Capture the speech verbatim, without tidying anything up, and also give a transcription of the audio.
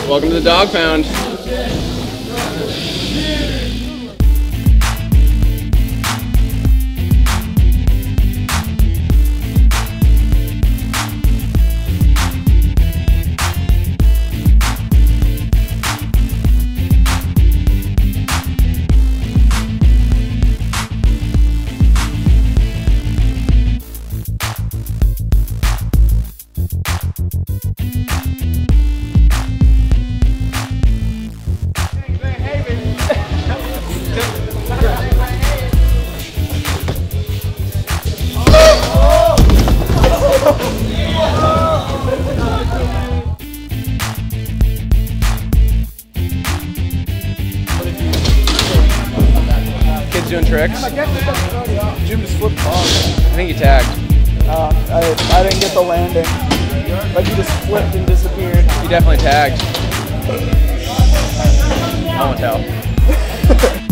Welcome to the dog pound. Kids doing tricks. Jim just flipped off. I think he tagged. Uh, I, I didn't get the landing. Like he just flipped and disappeared. He definitely tagged. I won't tell.